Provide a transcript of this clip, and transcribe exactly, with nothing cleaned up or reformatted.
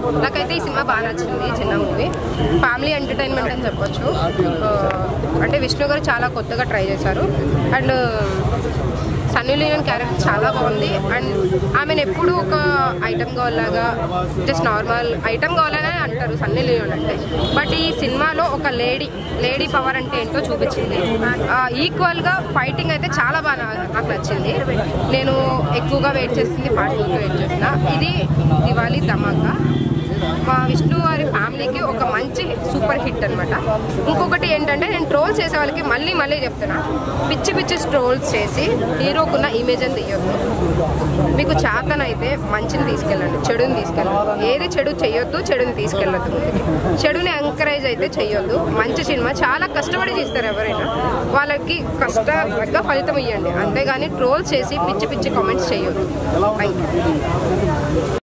నాకైతే ఈ సినిమా బాగా నచ్చింది. చిన్న మూవీ, ఫ్యామిలీ ఎంటర్టైన్మెంట్ అని చెప్పొచ్చు. అంటే విష్ణు గారు చాలా కొత్తగా ట్రై చేశారు. అండ్ సన్నీ లియోన్ క్యారెక్టర్ చాలా బాగుంది. అండ్ ఆమెను ఎప్పుడు ఒక ఐటమ్ గర్ల్ లాగా, జస్ట్ నార్మల్ ఐటమ్ గర్ల్ అనే అంటారు సన్నీ లియోన్ అంటే. బట్ ఈ సినిమాలో ఒక లేడీ లేడీ పవర్ అంటే ఏంటో చూపించింది. ఈక్వల్గా ఫైటింగ్ అయితే చాలా బాగా నాకు నచ్చింది. నేను ఎక్కువగా వెయిట్ చేస్తుంది పార్ట్ టూకి వెయిట్ చేసిన. ఇది దివాళీ ధమాకా మా విష్ణు వారి ఫ్యామిలీకి ఒక మంచి సూపర్ హిట్ అనమాట. ఇంకొకటి ఏంటంటే, నేను ట్రోల్స్ చేసే వాళ్ళకి మళ్ళీ మళ్ళీ చెప్తున్నా, పిచ్చి పిచ్చి ట్రోల్స్ చేసి హీరోకున్న ఇమేజ్ అని తీయొద్దు. మీకు చేతనైతే మంచిని తీసుకెళ్ళండి, చెడుని తీసుకెళ్ళండి. ఏది చెడు చెయ్యొద్దు, చెడుని తీసుకెళ్ళొద్దు. చెడుని ఎంకరేజ్ అయితే చెయ్యొద్దు. మంచి సినిమా చాలా కష్టపడి చేస్తారు ఎవరైనా, వాళ్ళకి కష్టంగా ఫలితం ఇవ్వండి. అంతేగాని ట్రోల్స్ చేసి పిచ్చి పిచ్చి కామెంట్స్ చేయొద్దు. Thank you.